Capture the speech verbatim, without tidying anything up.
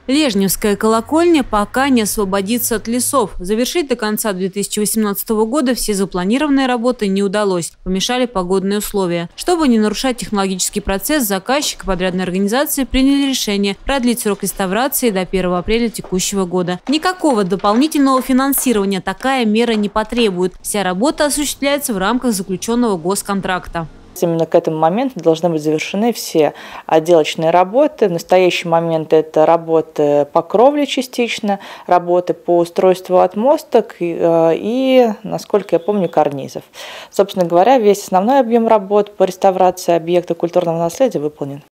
Лежневская колокольня пока не освободится от лесов. Завершить до конца две тысячи восемнадцатого года все запланированные работы не удалось. Помешали погодные условия. Чтобы не нарушать технологический процесс, заказчик и подрядные организации приняли решение продлить срок реставрации до первого апреля текущего года. Никакого дополнительного финансирования такая мера не потребует. Вся работа осуществляется в рамках заключенного госконтракта. Именно к этому моменту должны быть завершены все отделочные работы. В настоящий момент это работы по кровле частично, работы по устройству отмосток и, и, насколько я помню, карнизов. Собственно говоря, весь основной объем работ по реставрации объекта культурного наследия выполнен.